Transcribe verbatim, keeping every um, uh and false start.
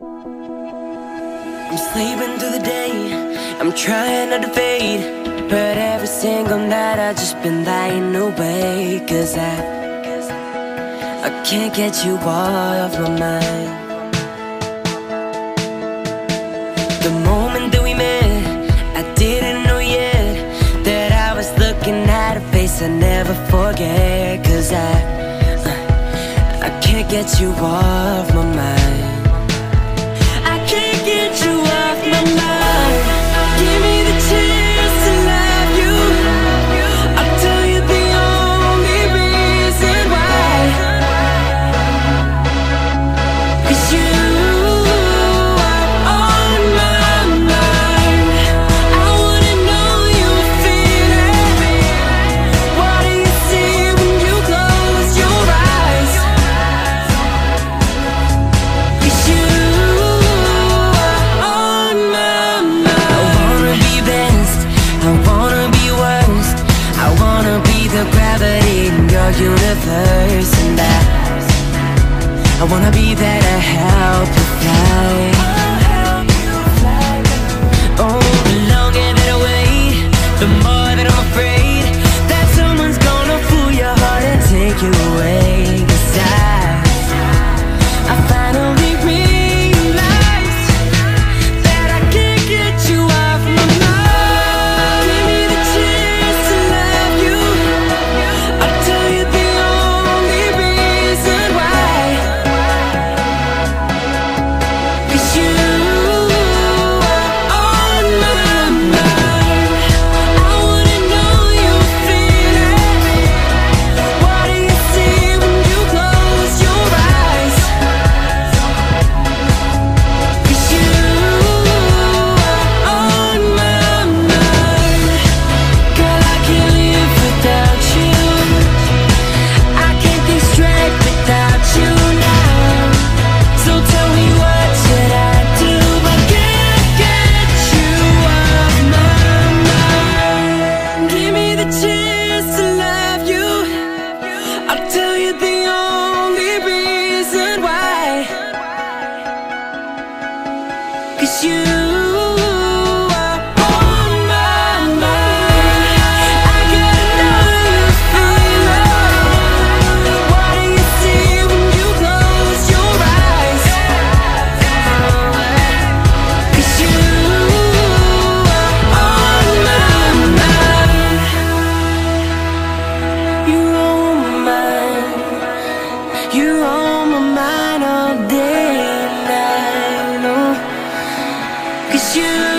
I'm sleeping through the day, I'm trying not to fade, but every single night I've just been lying awake. Cause I, I can't get you off my mind. The moment that we met, I didn't know yet that I was looking at a face I never forget. Cause I, I can't get you off my mind. I can't get you off my mind. Give me the chance to love you. I'll tell you the only reason why. Cause you are on my mind. I wanna know you feel it. What do you see when you close your eyes? Cause you universe, and I, I wanna be there to help you fly. Oh, the longer that I wait, the more that I'm afraid that someone's gonna fool your heart and take you away. Cause I, I finally realized that I can't get you off my mind. Give me the chance to love you. I'll tell you the only reason why. Cause you are on my mind. I wanna know you feel it. What do you see when you close your eyes? Cause you are on my mind. Girl, I can't live without you. I can't think straight without you now. So tell me, what should I do? I can't get you off my mind. Give me the chance to love you. I'll tell you the only reason why. Cause you are on my mind. I gotta know you feel it. What do you see when you close your eyes? Cause you are on my mind. You're on my mind. You're on my mind all day and night. Oh, cause you